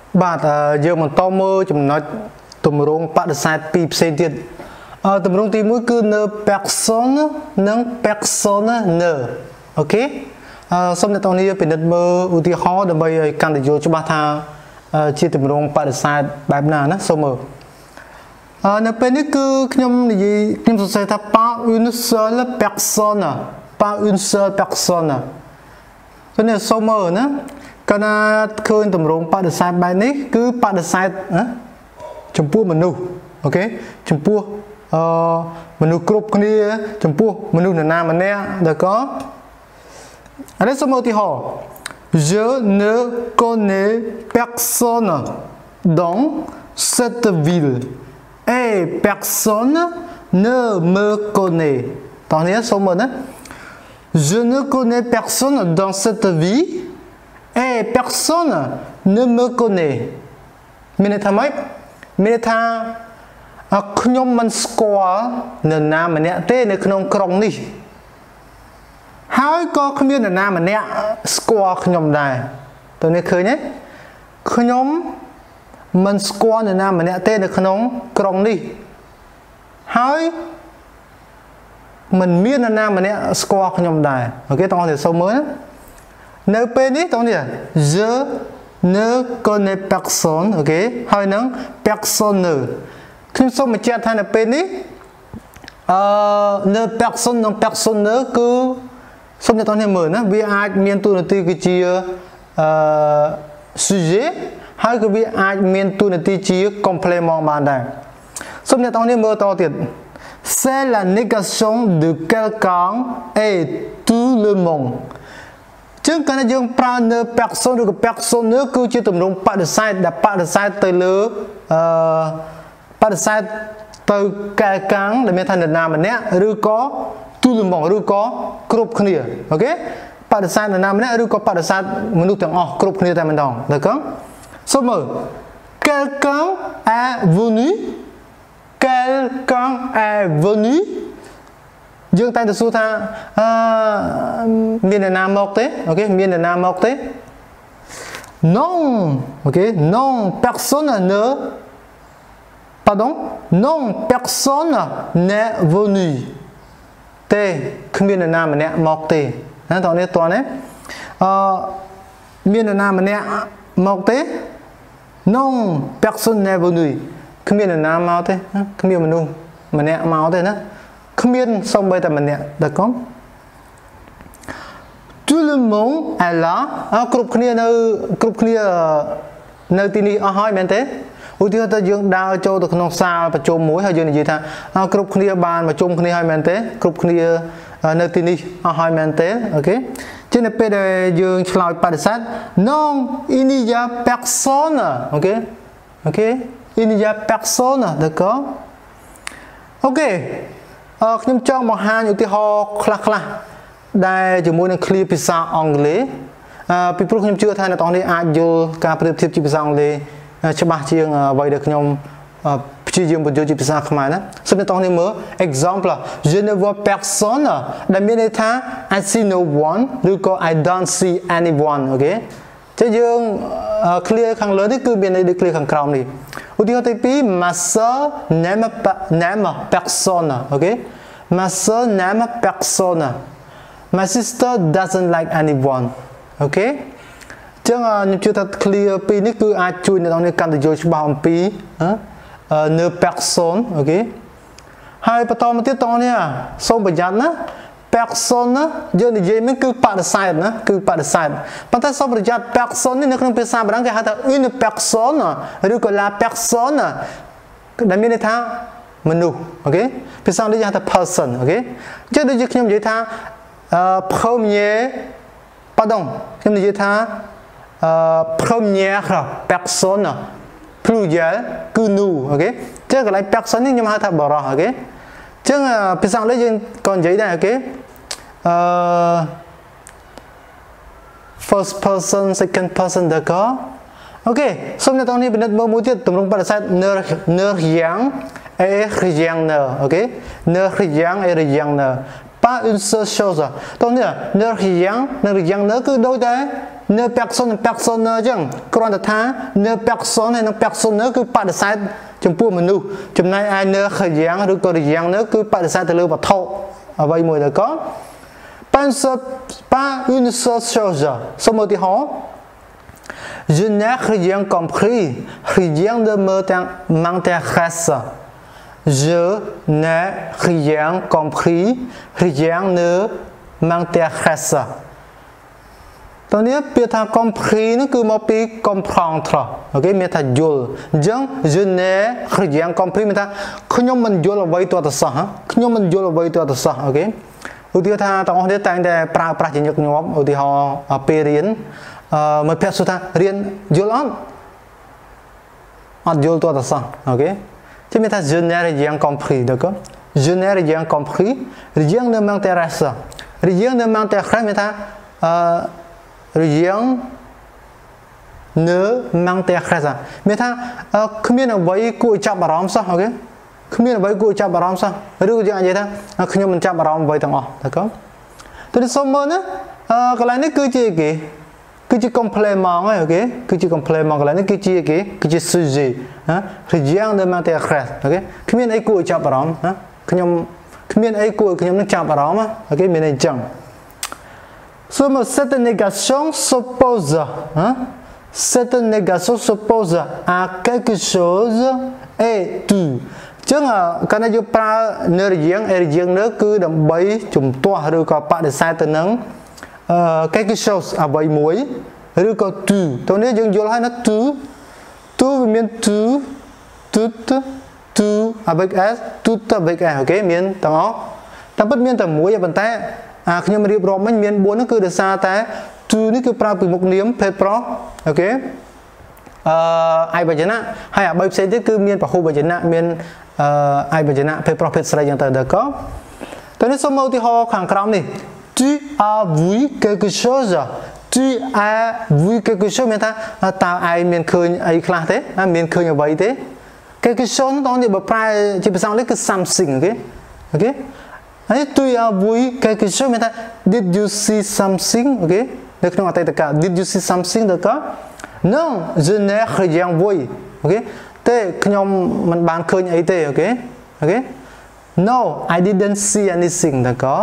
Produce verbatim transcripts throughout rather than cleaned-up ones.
បាទយើងបន្តមើលចំណុចទម្រង់បដិសេធពីរផ្សេងទៀតទម្រង់ទីមួយគឺ ne personne និង personne ne អូខេសូមអ្នកទាំងនេះពិនិត្យមើលឧទាហរណ៍ដើម្បីឲ្យកាន់តែយល់ច្បាស់ថាជាទម្រង់បដិសេធបែបណាណាសូមមើលនៅពេលនេះគឺខ្ញុំនិយាយខ្ញុំសរសេរថា pas une seule personne pas une seule personne គឺនេះសូមមើលណាកាលណាឃើញទម្រង់បដិសេធបែបនេះគឺបដិសេធចំពោះមនុស្សអូខេចំពោះអឺមនុស្សគ្រប់គ្នាចំពោះមនុស្សនរណាម្នាក់d'accord ឥឡូវសូមឧទាហរណ៍ je ne connais personne dans cette ville et personne ne me connaît តោះនេះសូមមើលណា je ne connais personne dans cette ville et personne ne me connaît មានន័យថាម៉េចមានន័យថាខ្ញុំមិនស្គាល់នរណាម្នាក់ទេនៅក្នុងក្រុងនេះហើយក៏គ្មាននរណាម្នាក់ស្គាល់ខ្ញុំដែរតើនេះឃើញទេខ្ញុំមិនស្គាល់នរណាម្នាក់ទេនៅក្នុងក្រុងនេះហើយមិនមាននរណាម្នាក់ស្គាល់ខ្ញុំដែរអូខេតោះនេះសូមមើលនៅពេលនេះតោះនេះ je ne connais personne អូខេហើយនឹង personne ខ្ញុំសូមបញ្ជាក់ថានៅពេលនេះអឺ ne personne និង personne គឺសូមអ្នកទាំងនេះមើលណាវាអាចមានតួនាទីគឺជាអឺ sujet ហើយក៏វាអាចមានតួនាទីជា complément បានដែរសូមអ្នកទាំងនេះមើលតទៀត c'est la négation de quelqu'un et tout le monde ចឹងកាលយើងប្រើ ne personne ឬក៏ personne គឺជាទម្រង់បដិសេធដែលបដិសេធទៅលើអឺបដិសេធទៅកែកាំងដែលមានថានរណាម្នាក់ឬក៏ទូលមកឬក៏គ្រប់គ្នាអូខេបដិសេធនរណាម្នាក់ឬក៏បដិសេធមនុស្សទាំងអស់គ្រប់គ្នាតែម្ដងd'accordសូមមើល quelqu'un est venu quelqu'un est venu យើងតែងតែសួរថាអឺមាននរណាមកទេអូខេមាននរណាមកទេ non អូខេ non personne ne pardon non personne n'est venu ទេគ្មាននរណាម្នាក់មកទេណាតោះនេះតោះណាអឺមាននរណាម្នាក់មកទេ non personne n'est venu គ្មាននរណាមកទេគ្មានមនុស្សម្នាក់មកទេណាគ្មានសូម្បីតែម្នាក់d'accord tout le monde est là គ្រប់គ្នានៅគ្រប់គ្នានៅទីនេះអស់ហើយមែនទេឧទាហរណ៍ថាយើងដើរចូលទៅក្នុងសាលប្រជុំមួយហើយយើងនិយាយថាគ្រប់គ្នាបានប្រជុំគ្នាហើយមែនទេគ្រប់គ្នានៅទីនេះអស់ហើយមែនទេអូខេជាងនៅពេលដែលយើងឆ្លើយបដិសេធ non il n'y a personne អូខេអូខេ il n'y a personne d'accord អូខេអឺខ្ញុំចង់បង្ហាញឧទាហរណ៍ខ្លះខ្លះដែលជាមួយនឹង clear ភាសាអង់គ្លេសអឺពីព្រោះខ្ញុំជឿថាអ្នកទាំងនេះអាចយល់ការប្រៀបធៀបជាភាសាអង់គ្លេសច្បាស់ជាងអ្វីដែលខ្ញុំព្យាយាមបញ្យល់ជាភាសាខ្មែរណាសូមអ្នកទាំងនេះមើល exemple je ne vois personne ដែលមានន័យថា I see no one ឬក៏ I don't see anyone អូខេតែយើង clear ខាងលើនេះគឺមានន័យដូច clear ខាងក្រោមនេះឧទាហរណ៍ទីពីរ ma sœur n'aime pas n'aime personne អូខេ ma sœur n'aime personne my sister doesn't like anyone អូខេចឹងខ្ញុំជឿថា clear ពីនេះគឺអាចជួយអ្នកនរកាន់តែយល់ច្បាស់អំពី ne personne អូខេហើយបន្តមកទៀតតោះនេះសូមប្រយ័ត្នណា personne យើងនិយាយមិនគឺបដិសេធណាគឺបដិសេធប៉ុន្តែសូមប្រយ័ត្ន personne នេះនៅក្នុងភាសាបារាំងគេហៅថា une personne ឬក៏ la personne ដែលមានន័យថាមនុស្សអូខេភាសាអង់គ្លេសគេហៅថា person អូខេអញ្ចឹងដូចជាខ្ញុំនិយាយថា premier pardon ខ្ញុំនិយាយថា première personne pluriel គឺ nous អូខេចឹងកន្លែង person នេះខ្ញុំហៅថាបរិសុទ្ធអូខេចឹងភាសាអង់គ្លេសយើងក៏និយាយដែរអូខេអឺ first person second person d'accord អូខេសូមអ្នកទាំងនេះពិនិត្យមើលមួយទៀតទម្រង់បដិសេធ ne ne rien et rien ne អូខេ ne rien et rien ne pas une seule chose តោះនេះ ne rien និង rien ne គឺដូចតែ ne person persona ចឹងគ្រាន់តែថា ne person ហើយនឹង persona គឺបដិសេធចំពោះមនុស្សចំណែកឯ ne ខយ៉ាងឬក៏រយ៉ាងនោះគឺបដិសេធទៅលើវត្ថុអ្វីមួយទៅក៏ pense pas une seule chose សូមឧទាហរណ៍ je n'ai rien compris rien ne m'intéresse je n'ai rien compris rien ne m'intéresse តើនេះពាក្យថា compris នោះគឺមកពី comprendre អូខេមានថាយល់អញ្ចឹង je n'ai rien compris មានថាខ្ញុំមិនយល់អ្វីទាល់តែសោះខ្ញុំមិនយល់អ្វីទាល់តែសោះអូខេឧទាហរណ៍ថាបងប្អូនគ្នាតែងតែប្រើប្រាស់ជាញឹកញាប់ឧទាហរណ៍ពេលរៀនអឺមកពាក្យសួរថារៀនយល់អត់អត់យល់ទាល់តែសោះអូខេជិះមានថា je n'ai rien compris d'accord je n'ai rien compris rien ne m'intéresse rien ne m'intéresse មានថាអឺ rien ne m'intéresse មានថាគ្មានអ្វីគួរចាប់អារម្មណ៍សោះអូខេគ្មានអ្វីគួរចាប់អារម្មណ៍សោះឬក៏យើងអាចនិយាយថាខ្ញុំមិនចាប់អារម្មណ៍អ្វីទាំងអស់តើកូនទៅសូមមើលណាអឺកន្លែងនេះគឺជាគេគឺជា complément ហើយអូខេគឺជា complément កន្លែងនេះគឺជាគេគឺជា sujet ណា rien ne m'intéresse អូខេគ្មានអីគួរចាប់អារម្មណ៍ណាខ្ញុំគ្មានអីគួរខ្ញុំនឹងចាប់អារម្មណ៍អូខេមានអីចឹង Somme cette négation s'oppose hein? Cette négation s'oppose à quelque chose et tout ចឹងកាលណាយើងប្រើនៅរយងអេរយងនោះគឺដើម្បីជំទាស់ឬក៏បដិសេធទៅនឹងអឺ quelque chose អ្វីមួយឬក៏ tout តោះនេះយើងយល់ហើយណា tout tout វាមាន tout tout tout avec s tout avec s អូខេមានទាំងអស់តែពិតមានតែមួយប៉ុន្តែអាខ្ញុំរៀបរាប់មិញមានbốnនោះគឺដោយសារតែ tout នេះគឺប្រើពីមុខនាមភេទប្រុសអូខេអឺអាយវចនៈហើយអាបីផ្សេងទៀតគឺមានពហុវចនៈមានអឺអាយវចនៈភេទប្រុសភេទស្រីយ៉ាងទៅដល់ក៏តើនេះសូមមកឧទាហរណ៍ខាងក្រោមនេះ tu as vu quelque chose tu as vu quelque chose មានថាតើឯងមានឃើញអីខ្លះទេមានឃើញអ្វីទេ quelque chose តោះនេះបើប្រែជាភាសាអង់គ្លេសគឺ something អូខេអូខេហើយ tu as vu quelque chose មានថា did you see something អូខេនៅក្នុងអតីតកាល did you see something ទៅក៏Non, je n'ai rien vu. OK? ទេខ្ញុំមិនបានឃើញអីទេអូខេអូខេ No, I didn't see anything d'accord?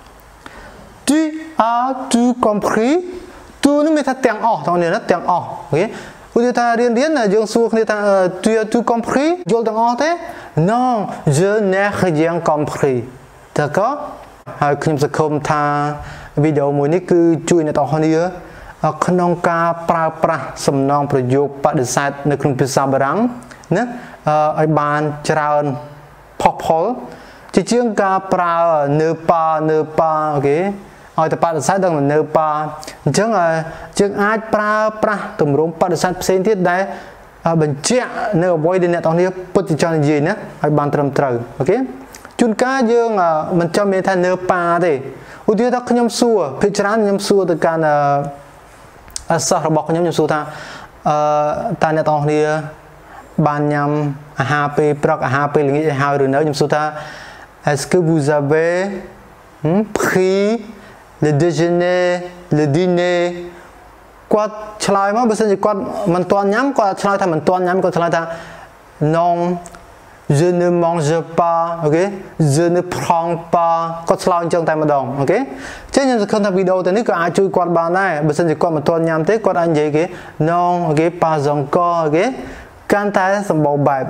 Tu as tu compris? Tu នេះមានថាទាំងអស់តោះនេះណាទាំងអស់អូខេឧទាហរណ៍ថារៀនរៀនយើងសួរគ្នាថា Tu as tu compris? យល់ទាំងអស់ទេ Non, je n'ai rien compris. D'accord? ហើយខ្ញុំសង្ឃឹមថាវីដេអូមួយនេះគឺជួយអ្នកទាំងអស់គ្នាក្នុងការប្រើប្រាស់សំណងប្រយោគបដិសេធនៅក្នុងភាសាបារាំងណាឲ្យបានច្រើនផុសផុលជាជាងការប្រើនៅប៉ានៅប៉ាអូខេឲ្យតែបដិសេធដល់នៅប៉ាអញ្ចឹងយើងអាចប្រើប្រាស់ទម្រង់បដិសេធផ្សេងទៀតដែលបញ្ជាក់នៅអ្វីដែលអ្នកទាំងនេះពិតជាចង់និយាយណាឲ្យបានត្រឹមត្រូវអូខេជួនកាលយើងមិនចាំមានថានៅប៉ាទេឧទាហរណ៍ថាខ្ញុំសួរភាគច្រើនខ្ញុំសួរទៅកាន់សិស្សរបស់ខ្ញុំខ្ញុំសួរថាអឺតើអ្នកទាំងគ្នាបានញ៉ាំអាហារពេលព្រឹកអាហារពេលល្ងាចឲ្យហើយឬនៅខ្ញុំសួរថា Est-ce que vous avez hmm, pris le déjeuner le dîner គាត់ឆ្លើយមកបើសិនជាគាត់មិនទាន់ញ៉ាំគាត់ឆ្លើយថាមិនទាន់ញ៉ាំគាត់ឆ្លើយថា Non je ne mange pas ok je ne prends pas គាត់ឆ្លើយអញ្ចឹងតែម្ដងអូខេចឹងខ្ញុំសង្ឃឹមថាវីដេអូទៅនេះក៏អាចជួយគាត់បានដែរបើសិនជាគាត់មិនទាន់ញ៉ាំទេគាត់អាចនិយាយគេ non ok pas encore ok កាន់តែសម្បូរបែប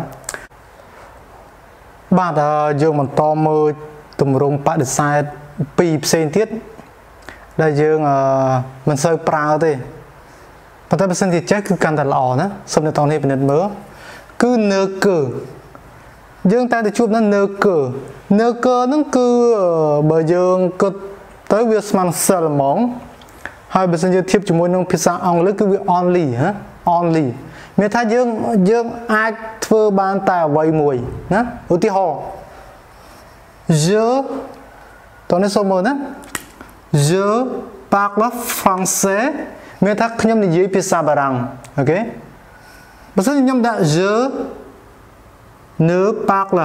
បាទយើងបន្តមើលទម្រង់បដិសេធពីរផ្សេងទៀតដែលយើងមិនសូវប្រើទេប៉ុន្តែបើសិនជាចេះគឺកាន់តែល្អណាសូមអ្នកទាំងនេះពិនិត្យមើលគឺនៅគឺយើងតែទៅជួបនៅនៅកើនៅកើហ្នឹងគឺបើយើងគិតទៅវាស្មើនឹងសិលហ្មងហើយបើសិនយើងធៀបជាមួយនឹងភាសាអង់គ្លេសគឺវា only ហ៎ only មានថាយើងយើងអាចធ្វើបានតែអ្វីមួយណាឧទាហរណ៍ je តោះនេះសូមមើលណា je parle français មានថាខ្ញុំនិយាយភាសាបារាំងអូខេបើសិនខ្ញុំដាក់ je ne parle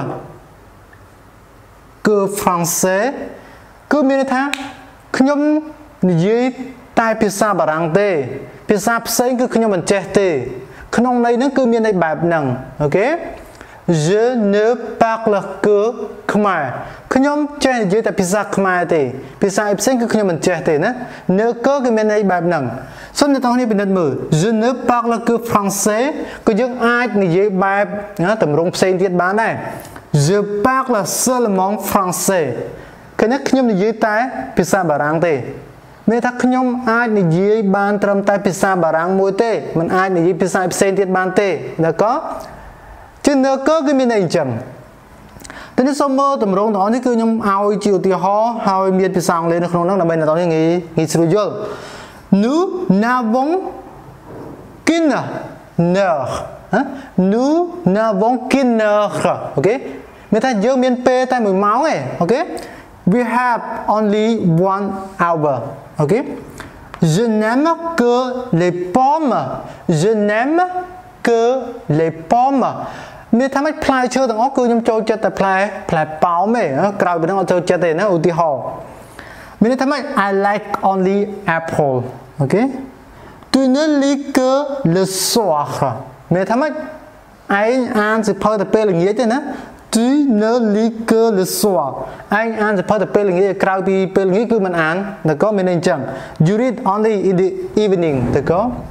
que français គឺមានន័យថាខ្ញុំនិយាយតែភាសាបារាំងទេភាសាផ្សេងគឺខ្ញុំមិនចេះទេក្នុងន័យហ្នឹងគឺមានន័យបែបហ្នឹងអូខេ Je ne parle que khmer ខ្ញុំចេះនិយាយតែភាសាខ្មែរទេភាសាផ្សេងគឺខ្ញុំមិនចេះទេណា ne que គឺមានន័យបែបហ្នឹងសូមអ្នកទាំងនេះពិនិត្យមើល Je ne parle que français គឺយើងអាចនិយាយបែបតម្រងផ្សេងទៀតបានដែរ Je parle seulement français គឺខ្ញុំនិយាយតែភាសាបារាំងទេមានថាខ្ញុំអាចនិយាយបានត្រឹមតែភាសាបារាំងមួយទេមិនអាចនិយាយភាសាផ្សេងទៀតបានទេដល់ក៏ជានៅក៏គឺមានន័យអញ្ចឹងតែនេះសូមមើលតម្រងទាំងអស់នេះគឺខ្ញុំឲ្យជាឧទាហរណ៍ហើយមានភាសាអង់គ្លេសនៅក្នុងហ្នឹងដើម្បីអ្នកទាំងនេះងាយងាយស្រួលយល់ Nous n'avons qu'une heure Nous n'avons qu'une heure អូខេមានថាយើងមានពេលតែមួយម៉ោងទេអូខេ We have only one hour ok je n'aime que les pommes je n'aime que les pommes មានថាម៉េចផ្លែឈើទាំងអស់គឺខ្ញុំចូលចិត្តតែផ្លែផ្លែប៉ោមទេក្រៅពីហ្នឹងអត់ចូលចិត្តទេណាឧទាហរណ៍មានថាម៉េច I like only apple ok tu ne lis que le soir មានថាម៉េចឯងអានសៀវភៅតែពេលល្ងាចទេណាTu ne lis que le soir ឯងអានសៀវភៅតែពេលល្ងាចក្រៅពីពេលល្ងាចគឺមិនអានដល់ក៏មានអញ្ចឹង You read only in the evening ដល់ក៏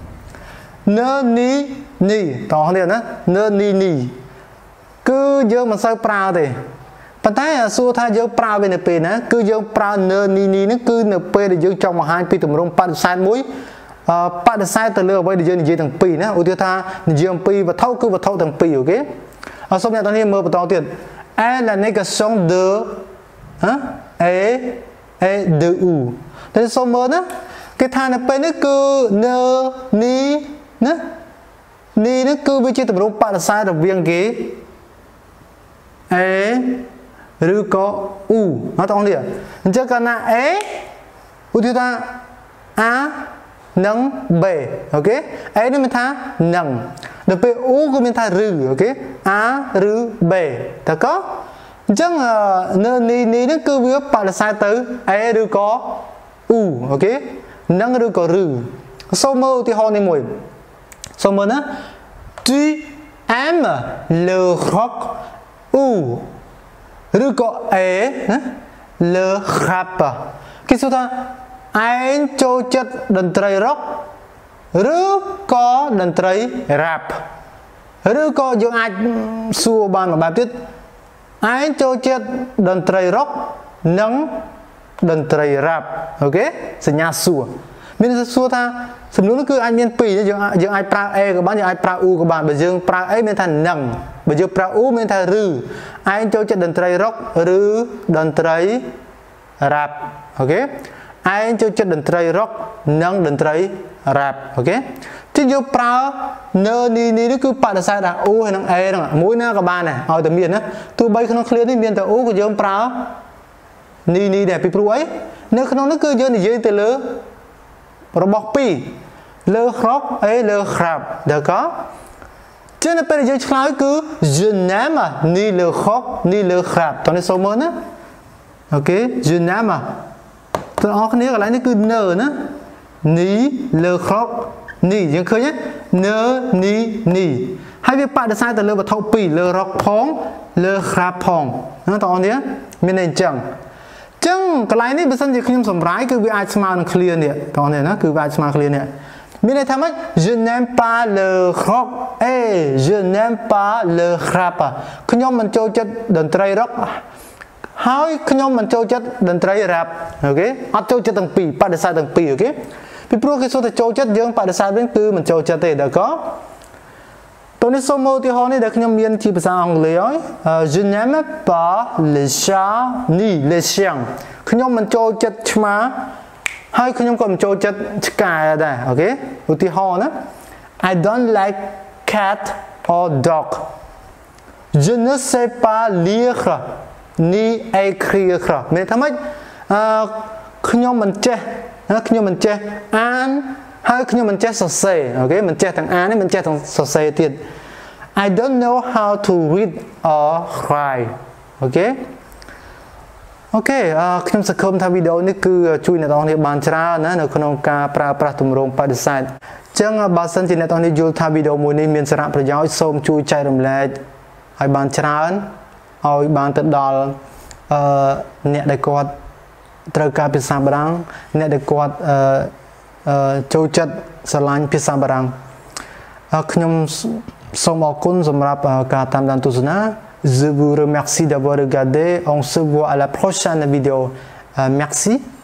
Ne ni ni តោះនេះណា Ne ni ni គឺយើងមិនសូវប្រើទេប៉ុន្តែសួរថាយើងប្រើវានៅពេលណាគឺយើងប្រើ Ne ni ni ហ្នឹងគឺនៅពេលដែលយើងចង់បង្ហាញពីទម្រង់បដិសេធមួយបដិសេធទៅលើអ្វីដែលយើងនិយាយទាំងពីរណាឧទាហរណ៍ថានិយាយអំពីវត្ថុគឺវត្ថុទាំងពីរអូខេអរសូមអ្នកទាំងនេះមើលបន្តទៀត est la négation de hein et et de ou តែសូមមើលណាគេថានៅពេលនេះគឺ ne ni ណា ni នេះគឺវាជាទម្រង់បដិសេធរវាងគេ et ឬក៏ ou អ្នកទាំងនេះអញ្ចឹងកាលណា et ឧទាហរណ៍ថា a និង b អូខេ a នេះមានថានឹងដល់ពេល u គឺមានថាឬអូខេ a ឬ b តើក៏អញ្ចឹងនៅនេះនេះគឺវាបដិសេធទៅ a ឬក៏ u អូខេនឹងឬក៏ឬសូមមើលឧទាហរណ៍នេះមួយសូមមើលណា tu aimes le rock ou ឬក៏ a ណា le rap គេសួរថាឯងចូលចិត្តតន្ត្រី rock ឬក៏តន្ត្រី rap ឬក៏យើងអាចសួរបានមួយបែបទៀតឯងចូលចិត្តតន្ត្រី rock និងតន្ត្រី rap អូខេសញ្ញាសួរមានសួរថាសំណួរនោះគឺអាចមានពីរយើងយើងអាចប្រើ a ក៏បានយើងអាចប្រើ u ក៏បានបើយើងប្រើ a មានថានឹងបើយើងប្រើ u មានថាឬឯងចូលចិត្តតន្ត្រី rock ឬតន្ត្រី rap អូខេឯងចូលចិត្តតន្ត្រី rock និងតន្ត្រី rap អូខេជាយើងប្រើ ne ni ni នេះគឺបដិសេធថា u ហើយនិង a ហ្នឹងមួយណាក៏បានដែរឲ្យតែមានណាទោះបីក្នុងឃ្លានេះមានតែ u ក៏យើងប្រើ ni ni ដែរពីព្រោះអីនៅក្នុងនេះគឺយើងនិយាយទៅលើរបស់ពីរលើ rock អេលើ rap ដល់ក៏ជានៅពេលយើងឆ្លើយគឺ je n'aime ni le rock ni le rap តោះនេះសូមមើលណាអូខេ je n'aime ទាំងអស់គ្នាកន្លែងនេះគឺ ne ណា ni le rock ni យើងឃើញទេ ne ni ni ហើយវាបដិសេធទៅលើវត្ថុពីរលើ rock ផងលើ rap ផងណាបងប្អូននេះមានន័យអញ្ចឹងចឹងកន្លែងនេះបើសិនជាខ្ញុំសម្រាយគឺវាអាចស្មើនឹង clear នេះបងប្អូនណាគឺវាអាចស្មើ clear នេះមានន័យថាម៉េច je n'aime pas le rock et je n'aime pas le rap ខ្ញុំមិនចូលចិត្តតន្ត្រី rock ហើយខ្ញុំមិនចូលចិត្តតន្ត្រី rap អូខេអត់ចូលចិត្តទាំងពីរបដិសេធទាំងពីរអូខេពីព្រោះគេសួរតែចូលចិត្តយើងបដិសេធវិញគឺមិនចូលចិត្តទេដល់ក៏តោះនេះសូមមើលឧទាហរណ៍នេះដែលខ្ញុំមានជាភាសាអង់គ្លេសហើយ je n'aime pas les chats ni les chiens ខ្ញុំមិនចូលចិត្តឆ្មាហើយខ្ញុំក៏មិនចូលចិត្តឆ្កែដែរអូខេឧទាហរណ៍ណា I don't like cat or dog je ne sais pas lire ni écrire មានថាម៉េចអឺខ្ញុំមិនចេះខ្ញុំមិនចេះអានហើយខ្ញុំមិនចេះសរសេរអូខេមិនចេះទាំងអានទេមិនចេះទាំងសរសេរទៀត I don't know how to read or write អូខេអអូខេខ្ញុំសង្ឃឹមថាវីដេអូនេះគឺជួយអ្នកនរគ្នាបានច្រើនណានៅក្នុងការប្រើប្រាស់ទម្រង់បដិសេធអញ្ចឹងបើសិនជាអ្នកនរគ្នាយល់ថាវីដេអូមួយនេះមានសារៈប្រយោជន៍សូមជួយចែករំលែកឲ្យបានច្រើនឲ្យបានទៅដល់អឺអ្នកដែលគាត់ត្រូវការភាសាបារាំងអ្នកដែលគាត់អឺអឺចូលចិត្តស្រឡាញ់ភាសាបារាំងខ្ញុំសូមអរគុណសម្រាប់ការតាមដានទស្សនា Je vous remercie d'avoir regardé. On se voit à la prochaine vidéo. Euh, merci.